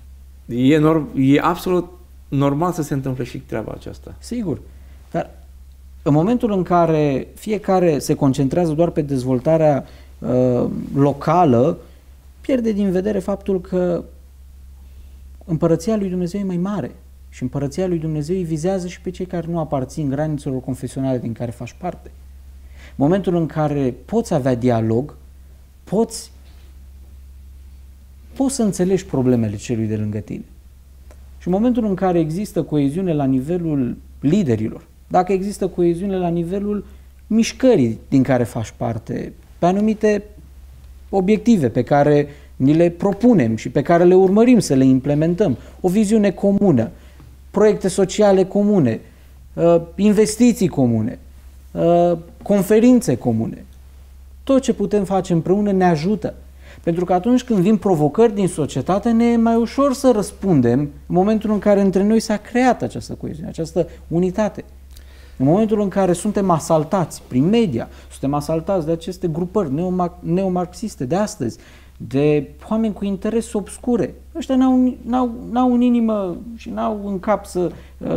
E absolut normal să se întâmple și treaba aceasta. Sigur. Dar în momentul în care fiecare se concentrează doar pe dezvoltarea locală, pierde din vedere faptul că Împărăția lui Dumnezeu e mai mare și Împărăția lui Dumnezeu îi vizează și pe cei care nu aparțin granițelor confesionale din care faci parte. În momentul în care poți avea dialog, poți să înțelegi problemele celui de lângă tine. Și în momentul în care există coeziune la nivelul liderilor, dacă există coeziune la nivelul mișcării din care faci parte, pe anumite obiective pe care ni le propunem și pe care le urmărim să le implementăm, o viziune comună, proiecte sociale comune, investiții comune, conferințe comune, tot ce putem face împreună ne ajută. Pentru că atunci când vin provocări din societate, ne e mai ușor să răspundem în momentul în care între noi s-a creat această coeziune, această unitate. În momentul în care suntem asaltați prin media, suntem asaltați de aceste grupări neomarxiste de astăzi, de oameni cu interese obscure. Ăștia n-au în inimă și n-au în cap să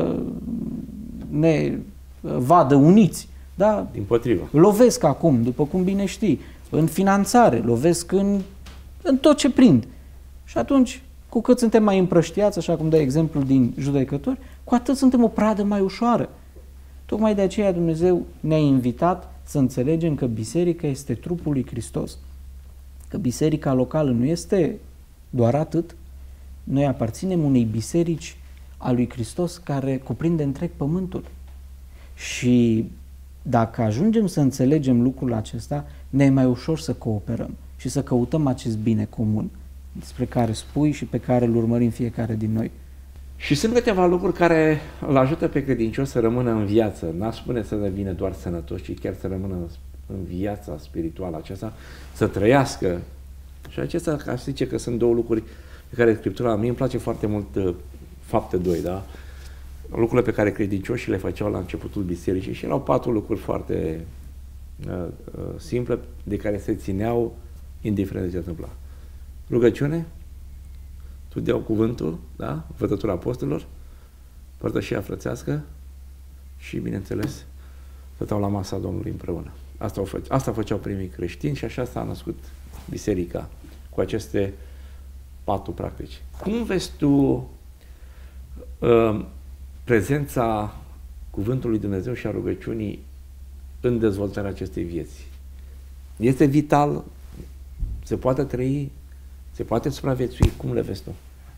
ne vadă uniți. Da? Dimpotrivă. Lovesc acum, după cum bine știi, în finanțare, lovesc în tot ce prind. Și atunci, cu cât suntem mai împrăștiați, așa cum dă exemplu din Judecători, cu atât suntem o pradă mai ușoară. Tocmai de aceea Dumnezeu ne-a invitat să înțelegem că biserica este trupul lui Hristos. Că biserica locală nu este doar atât. Noi aparținem unei biserici a lui Hristos care cuprinde întreg pământul. Și dacă ajungem să înțelegem lucrul acesta, ne e mai ușor să cooperăm și să căutăm acest bine comun despre care spui și pe care îl urmărim fiecare din noi. Și sunt câteva lucruri care îl ajută pe credincios să rămână în viață. N-aș spune să devină doar sănătos, ci chiar să rămână în viața spirituală aceasta, să trăiască. Și acestea, aș zice că sunt 2 lucruri pe care Scriptura, mie îmi place foarte mult Fapte 2, da? Lucrurile pe care credincioșii le făceau la începutul bisericii și erau 4 lucruri foarte simple de care se țineau indiferent de ce întâmpla. Rugăciune, studiau cuvântul, da? Învățătura apostolilor, părtășia frățească și, bineînțeles, stăteau la masa Domnului împreună. Asta făceau primii creștini și așa s-a născut biserica cu aceste 4 practici. Cum vezi tu prezența cuvântului Dumnezeu și a rugăciunii în dezvoltarea acestei vieți? Este vital? Se poate trăi? Se poate supraviețui? Cum le vezi tu?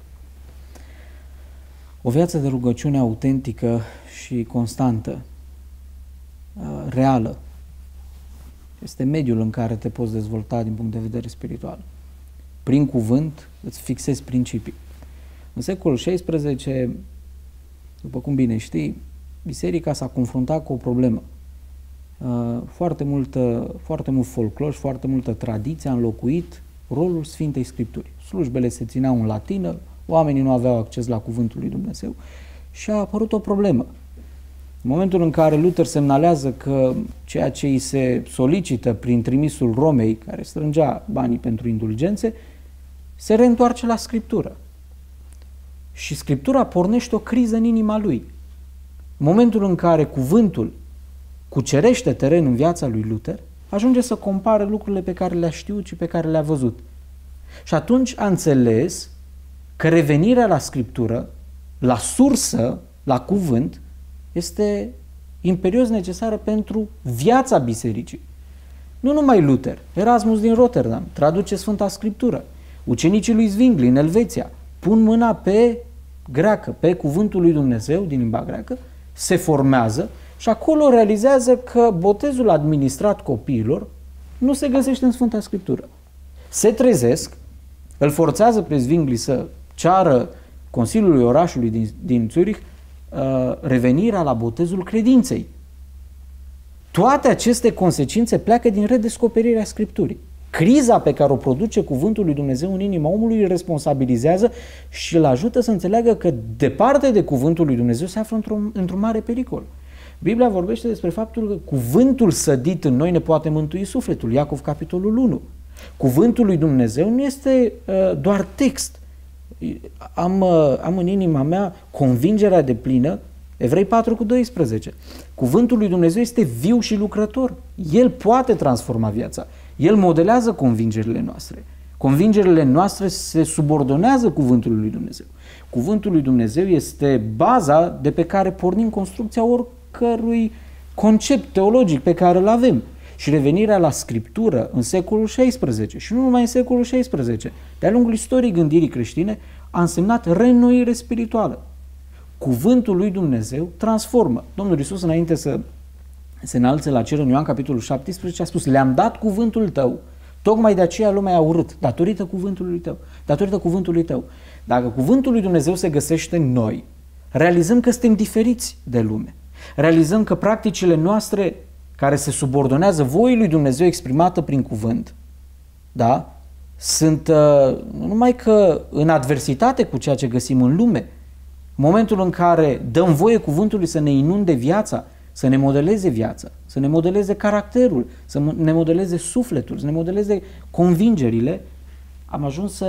O viață de rugăciune autentică și constantă, reală, este mediul în care te poți dezvolta din punct de vedere spiritual. Prin cuvânt îți fixezi principii. În secolul XVI, după cum bine știi, biserica s-a confruntat cu o problemă. Foarte mult folclor și foarte multă tradiție a înlocuit rolul Sfintei Scripturi. Slujbele se țineau în latină, oamenii nu aveau acces la Cuvântul lui Dumnezeu și a apărut o problemă. În momentul în care Luther semnalează că ceea ce îi se solicită prin trimisul Romei, care strângea banii pentru indulgențe, se reîntoarce la Scriptură. Și Scriptura pornește o criză în inima lui. În momentul în care cuvântul cucerește teren în viața lui Luther, ajunge să compare lucrurile pe care le-a știut și pe care le-a văzut. Și atunci a înțeles că revenirea la Scriptură, la sursă, la cuvânt, este imperios necesară pentru viața bisericii. Nu numai Luther, Erasmus din Rotterdam traduce Sfânta Scriptură. Ucenicii lui Zwingli în Elveția pun mâna pe greacă, pe cuvântul lui Dumnezeu din limba greacă, se formează și acolo realizează că botezul administrat copiilor nu se găsește în Sfânta Scriptură. Se trezesc, îl forțează pe Zwingli să ceară Consiliului orașului din Zurich revenirea la botezul credinței. Toate aceste consecințe pleacă din redescoperirea Scripturii. Criza pe care o produce cuvântul lui Dumnezeu în inima omului îl responsabilizează și îl ajută să înțeleagă că departe de cuvântul lui Dumnezeu se află într-un mare pericol. Biblia vorbește despre faptul că cuvântul sădit în noi ne poate mântui sufletul. Iacov, capitolul 1. Cuvântul lui Dumnezeu nu este doar text. Am în inima mea convingerea deplină, Evrei 4:12. Cuvântul lui Dumnezeu este viu și lucrător. El poate transforma viața. El modelează convingerile noastre. Convingerile noastre se subordonează cuvântului lui Dumnezeu. Cuvântul lui Dumnezeu este baza de pe care pornim construcția oricărui concept teologic pe care îl avem. Și revenirea la Scriptură în secolul XVI și nu numai în secolul XVI, de-a lungul istoriei gândirii creștine, a însemnat reînnoire spirituală. Cuvântul lui Dumnezeu transformă. Domnul Iisus, înainte să se înalțe la cer în Ioan capitolul 17, a spus: le-am dat cuvântul tău, tocmai de aceea lumea a urât, datorită cuvântului tău, datorită cuvântului tău. Dacă cuvântul lui Dumnezeu se găsește în noi, realizăm că suntem diferiți de lume. Realizăm că practicile noastre care se subordonează voii lui Dumnezeu exprimată prin cuvânt, da, sunt nu numai că în adversitate cu ceea ce găsim în lume, în momentul în care dăm voie cuvântului să ne inunde viața, să ne modeleze viața, să ne modeleze caracterul, să ne modeleze sufletul, să ne modeleze convingerile, am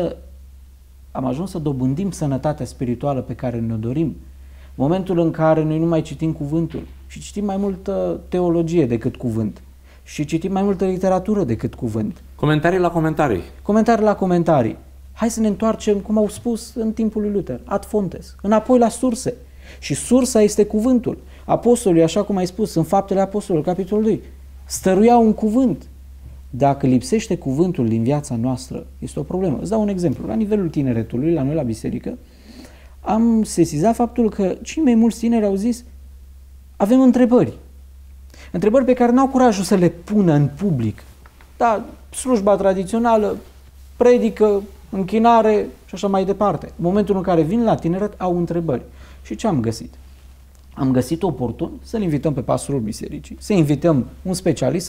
ajuns să dobândim sănătatea spirituală pe care ne-o dorim. Momentul în care noi nu mai citim cuvântul și citim mai multă teologie decât cuvânt și citim mai multă literatură decât cuvânt. Comentarii la comentarii. Comentarii la comentarii. Hai să ne întoarcem, cum au spus în timpul lui Luther, ad fontes, înapoi la surse. Și sursa este cuvântul. Apostolii, așa cum ai spus, în Faptele Apostolilor, capitolul 2, stăruiau un cuvânt. Dacă lipsește cuvântul din viața noastră, este o problemă. Îți dau un exemplu. La nivelul tineretului, la noi la biserică, am sesizat faptul că cei mai mulți tineri au zis: avem întrebări. Întrebări pe care n-au curajul să le pună în public. Da, slujba tradițională, predică, închinare și așa mai departe. În momentul în care vin la tineret, au întrebări. Și ce am găsit? Am găsit oportun să-l invităm pe pastorul bisericii, să invităm un specialist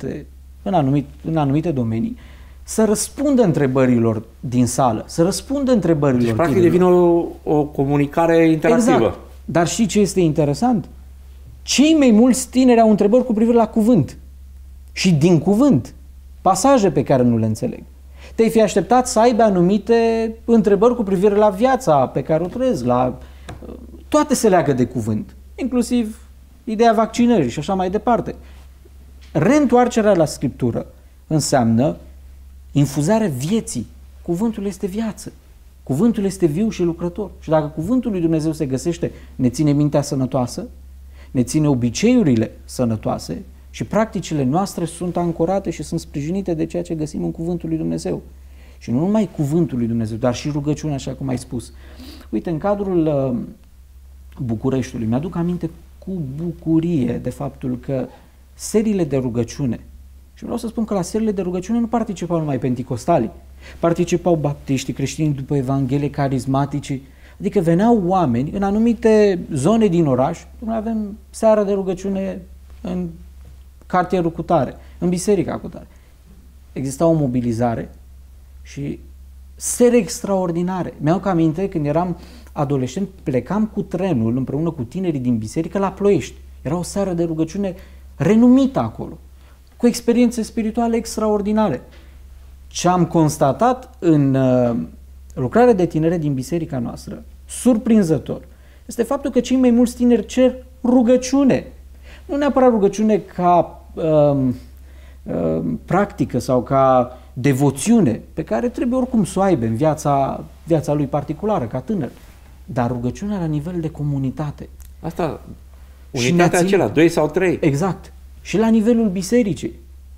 în anumite domenii, să răspundă întrebărilor din sală, să răspundă întrebărilor. Deci, practic, devine o comunicare interactivă. Exact. Dar și ce este interesant? Cei mai mulți tineri au întrebări cu privire la cuvânt. Și din cuvânt, pasaje pe care nu le înțeleg. Te-ai fi așteptat să aibă anumite întrebări cu privire la viața pe care o trăiesc, toate se leagă de cuvânt, inclusiv ideea vaccinării și așa mai departe. Reîntoarcerea la Scriptură înseamnă infuzarea vieții. Cuvântul este viață. Cuvântul este viu și lucrător. Și dacă cuvântul lui Dumnezeu se găsește, ne ține mintea sănătoasă, ne ține obiceiurile sănătoase și practicile noastre sunt ancorate și sunt sprijinite de ceea ce găsim în cuvântul lui Dumnezeu. Și nu numai cuvântul lui Dumnezeu, dar și rugăciunea, așa cum ai spus. Uite, în cadrul Bucureștiului, mi-aduc aminte cu bucurie de faptul că seriile de rugăciune, și vreau să spun că la seriile de rugăciune nu participau numai penticostalii, participau baptiștii, creștinii după Evanghelie, carismatici, adică veneau oameni în anumite zone din oraș. Noi avem seara de rugăciune în cartierul cu tare, în biserica cu tare. Exista o mobilizare și seri extraordinare. Mi-au aminte când eram adolescent, plecam cu trenul împreună cu tinerii din biserică la Ploiești. Era o seară de rugăciune renumită acolo, cu experiențe spirituale extraordinare. Ce am constatat în lucrarea de tinere din biserica noastră, surprinzător, este faptul că cei mai mulți tineri cer rugăciune. Nu neapărat rugăciune ca practică sau ca devoțiune, pe care trebuie oricum să o aibă în viața lui particulară, ca tânăr, dar rugăciunea la nivel de comunitate. Asta, unitatea acela, 2 sau 3. Exact. Și la nivelul bisericii.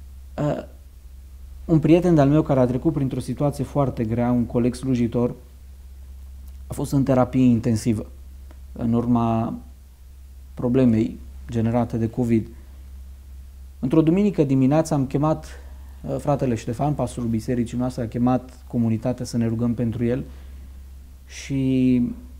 Un prieten de-al meu care a trecut printr-o situație foarte grea, un coleg slujitor, a fost în terapie intensivă în urma problemei generate de COVID. Într-o duminică dimineață am chemat fratele Ștefan, pastorul bisericii noastre, a chemat comunitatea să ne rugăm pentru el și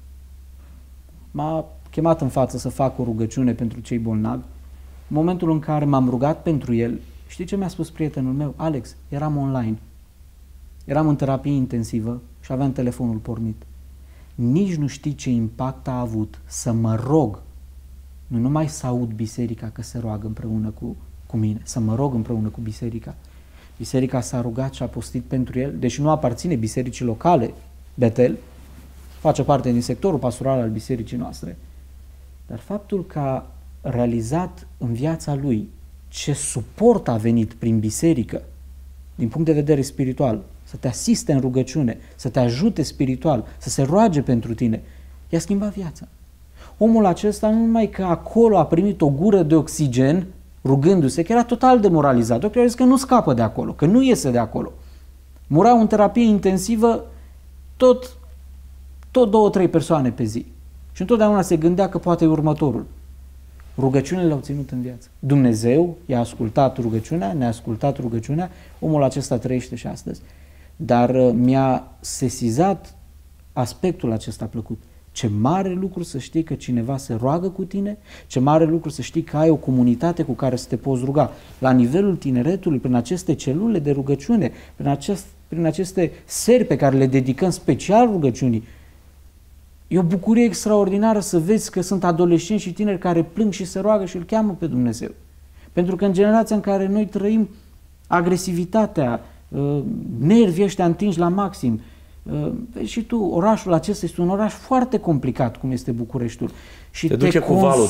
m-a chemat în față să fac o rugăciune pentru cei bolnavi. În momentul în care m-am rugat pentru el, știi ce mi-a spus prietenul meu? Alex, eram online, eram în terapie intensivă și aveam telefonul pornit. Nici nu știi ce impact a avut să mă rog, nu numai să aud biserica că se roagă împreună cu mine, să mă rog împreună cu biserica. Biserica s-a rugat și a postit pentru el, deși nu aparține bisericii locale, Betel, face parte din sectorul pastoral al bisericii noastre. Dar faptul că a realizat în viața lui ce suport a venit prin biserică, din punct de vedere spiritual, să te asiste în rugăciune, să te ajute spiritual, să se roage pentru tine, i-a schimbat viața. Omul acesta nu numai că acolo a primit o gură de oxigen, rugându-se, că era total demoralizat, doctorul a zis că nu scapă de acolo, că nu iese de acolo. Murau în terapie intensivă tot 2-3 persoane pe zi. Și întotdeauna se gândea că poate e următorul. Rugăciunile l-au ținut în viață. Dumnezeu i-a ascultat rugăciunea, ne-a ascultat rugăciunea, omul acesta trăiește și astăzi. Dar mi-a sesizat aspectul acesta plăcut. Ce mare lucru să știi că cineva se roagă cu tine, ce mare lucru să știi că ai o comunitate cu care să te poți ruga. La nivelul tineretului, prin aceste celule de rugăciune, prin aceste seri pe care le dedicăm special rugăciunii, e o bucurie extraordinară să vezi că sunt adolescenți și tineri care plâng și se roagă și îl cheamă pe Dumnezeu. Pentru că în generația în care noi trăim, agresivitatea, nervii ăștia întinși la maxim, vezi și tu, orașul acesta este un oraș foarte complicat, cum este Bucureștiul. Și te duce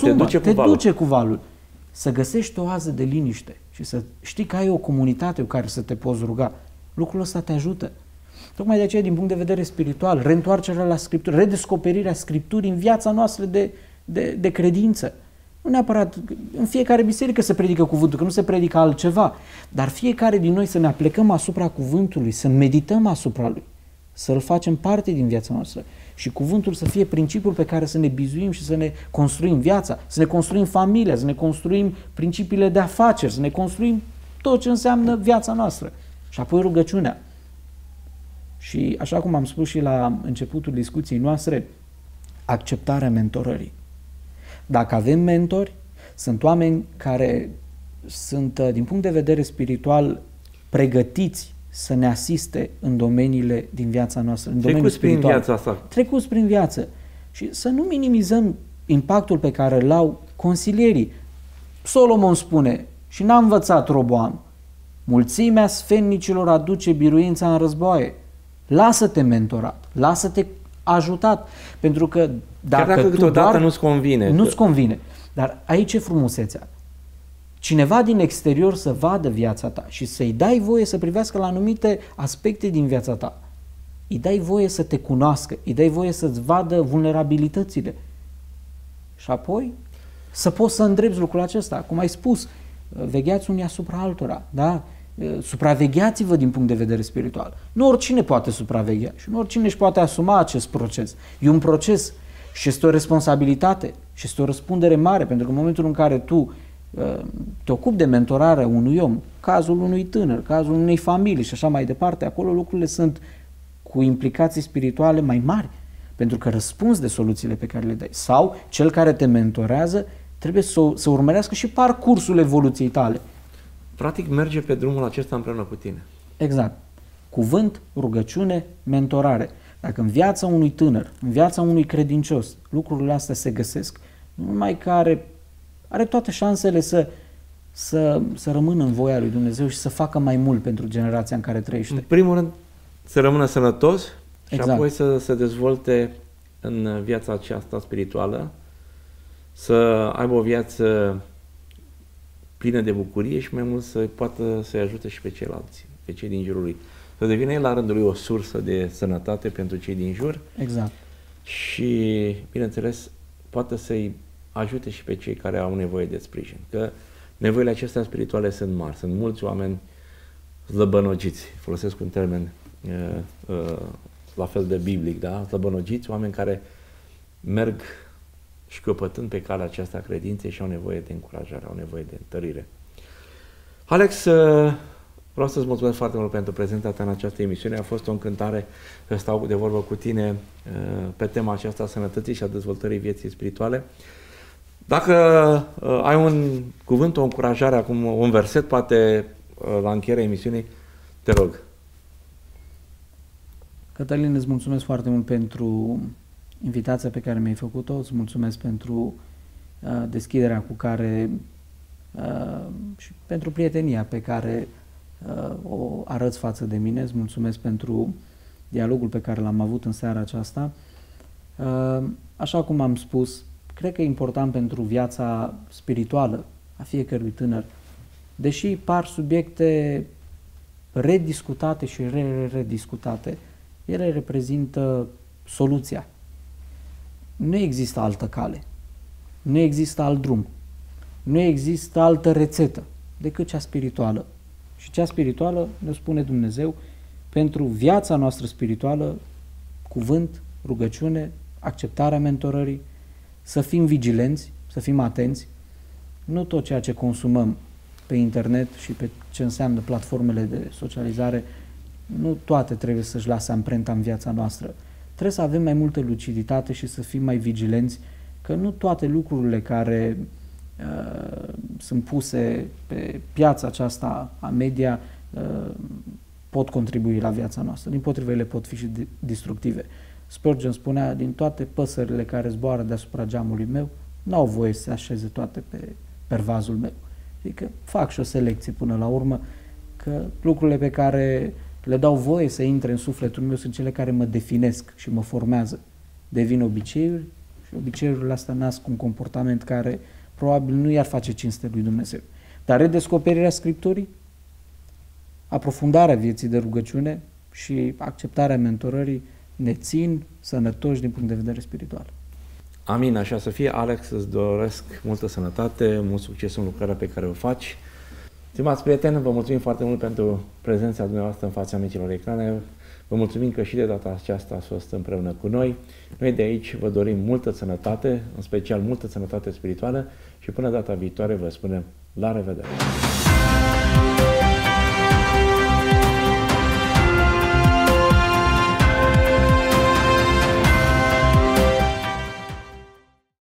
cu valul. Să găsești o oază de liniște și să știi că ai o comunitate cu care să te poți ruga. Lucrul ăsta te ajută. Tocmai de aceea, din punct de vedere spiritual, reîntoarcerea la Scriptură, redescoperirea Scripturii în viața noastră de credință. Nu neapărat, în fiecare biserică se predică cuvântul, că nu se predică altceva, dar fiecare din noi să ne aplecăm asupra cuvântului, să medităm asupra lui, să-l facem parte din viața noastră și cuvântul să fie principiul pe care să ne bizuim și să ne construim viața, să ne construim familia, să ne construim principiile de afaceri, să ne construim tot ce înseamnă viața noastră. Și apoi rugăciunea. Și așa cum am spus și la începutul discuției noastre, acceptarea mentorării. Dacă avem mentori, sunt oameni care sunt, din punct de vedere spiritual, pregătiți să ne asiste în domeniile din viața noastră, în domeniul spiritual. Prin viața asta. Trecuți prin viață. Și să nu minimizăm impactul pe care îl au consilierii. Solomon spune, și n-a învățat Roboam, mulțimea sfetnicilor aduce biruința în războaie. Lasă-te mentorat, lasă-te ajutat, pentru că dacă câteodată nu-ți convine. Nu-ți convine. Dar aici e frumusețea. Cineva din exterior să vadă viața ta și să-i dai voie să privească la anumite aspecte din viața ta. Îi dai voie să te cunoască, îi dai voie să-ți vadă vulnerabilitățile. Și apoi să poți să îndrepți lucrul acesta. Cum ai spus, vegheați unii asupra altora, da? Supravegheați-vă din punct de vedere spiritual. Nu oricine poate supraveghea și nu oricine își poate asuma acest proces. E un proces și este o responsabilitate și este o răspundere mare, pentru că în momentul în care tu te ocupi de mentorarea unui om, cazul unui tânăr, cazul unei familii și așa mai departe, acolo lucrurile sunt cu implicații spirituale mai mari, pentru că răspunzi de soluțiile pe care le dai. Sau cel care te mentorează trebuie să urmărească și parcursul evoluției tale. practic merge pe drumul acesta împreună cu tine. Exact. Cuvânt, rugăciune, mentorare. Dacă în viața unui tânăr, în viața unui credincios, lucrurile astea se găsesc, numai că are toate șansele să rămână în voia lui Dumnezeu și să facă mai mult pentru generația în care trăiește. În primul rând, să rămână sănătos și Exact. apoi să se dezvolte în viața aceasta spirituală, să aibă o viață plină de bucurie și mai mult să poată să-i ajute și pe ceilalți, pe cei din jurul lui. Să devină el la rândul lui o sursă de sănătate pentru cei din jur. Exact. Și, bineînțeles, poate să-i ajute și pe cei care au nevoie de sprijin. Că nevoile acestea spirituale sunt mari. Sunt mulți oameni zlăbănogiți, folosesc un termen la fel de biblic, da? Zlăbănogiți, oameni care merg șchiopătând pe calea aceasta credinței și au nevoie de încurajare, au nevoie de întărire. Alex, vreau să-ți mulțumesc foarte mult pentru prezența ta în această emisiune. A fost o încântare să stau de vorbă cu tine pe tema aceasta a sănătății și a dezvoltării vieții spirituale. Dacă ai un cuvânt, o încurajare, acum un verset, poate la încheierea emisiunii, te rog. Cătălin, îți mulțumesc foarte mult pentru invitația pe care mi-ai făcut-o, îți mulțumesc pentru deschiderea cu care și pentru prietenia pe care o arăți față de mine, îți mulțumesc pentru dialogul pe care l-am avut în seara aceasta. Așa cum am spus, cred că e important pentru viața spirituală a fiecărui tânăr, deși par subiecte rediscutate și rediscutate, ele reprezintă soluția. Nu există altă cale, nu există alt drum, nu există altă rețetă decât cea spirituală. Și cea spirituală, ne spune Dumnezeu, pentru viața noastră spirituală, cuvânt, rugăciune, acceptarea mentorării, să fim vigilenți, să fim atenți. Nu tot ceea ce consumăm pe internet și pe ce înseamnă platformele de socializare, nu toate trebuie să-și lase amprenta în viața noastră. Trebuie să avem mai multă luciditate și să fim mai vigilenți, că nu toate lucrurile care sunt puse pe piața aceasta a media pot contribui la viața noastră. Dimpotrivă, ele pot fi și destructive. Spurgeon spunea, din toate păsările care zboară deasupra geamului meu, n-au voie să se așeze toate pe pervazul meu. Adică fac și o selecție până la urmă, că lucrurile pe care le dau voie să intre în sufletul meu sunt cele care mă definesc și mă formează. Devin obiceiuri și obiceiurile astea nasc un comportament care probabil nu i-ar face cinste lui Dumnezeu. Dar redescoperirea Scripturii, aprofundarea vieții de rugăciune și acceptarea mentorării ne țin sănătoși din punct de vedere spiritual. Amin, așa să fie. Alex, îți doresc multă sănătate, mult succes în lucrarea pe care o faci. Stimați prieteni, vă mulțumim foarte mult pentru prezența dumneavoastră în fața micilor ecrane. Vă mulțumim că și de data aceasta ați fost împreună cu noi. Noi de aici vă dorim multă sănătate, în special multă sănătate spirituală și până data viitoare vă spunem la revedere!